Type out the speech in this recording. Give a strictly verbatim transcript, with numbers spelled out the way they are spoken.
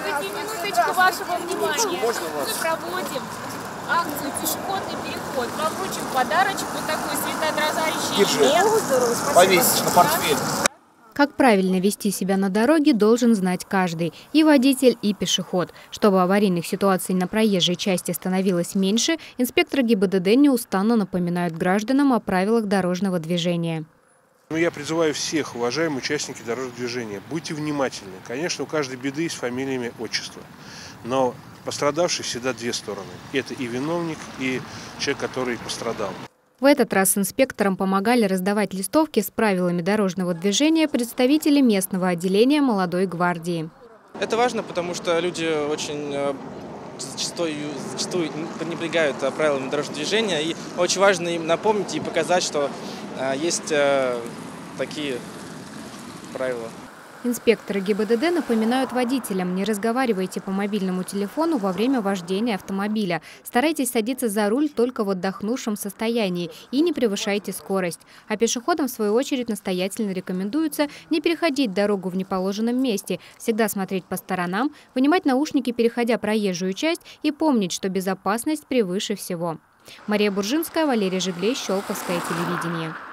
Здравствуйте, минуточку вашего внимания. Мы проводим акцию «Пешеходный переход». Вам вручим подарочек, вот такой светоотражающий жилет. Повесить на портфель. Как правильно вести себя на дороге, должен знать каждый – и водитель, и пешеход. Чтобы аварийных ситуаций на проезжей части становилось меньше, инспекторы ГИБДД неустанно напоминают гражданам о правилах дорожного движения. Я призываю всех, уважаемые участники дорожного движения, будьте внимательны. Конечно, у каждой беды есть фамилия, имя, отчество. Но пострадавший всегда две стороны. Это и виновник, и человек, который пострадал. В этот раз инспекторам помогали раздавать листовки с правилами дорожного движения представители местного отделения молодой гвардии. Это важно, потому что люди очень зачастую, зачастую пренебрегают правилами дорожного движения. И очень важно им напомнить и показать, что есть такие правила. Инспекторы ГИБДД напоминают водителям: не разговаривайте по мобильному телефону во время вождения автомобиля. Старайтесь садиться за руль только в отдохнувшем состоянии и не превышайте скорость. А пешеходам, в свою очередь, настоятельно рекомендуется не переходить дорогу в неположенном месте, всегда смотреть по сторонам, вынимать наушники, переходя проезжую часть, и помнить, что безопасность превыше всего. Мария Буржинская, Валерий Жиглей, Щелковское телевидение.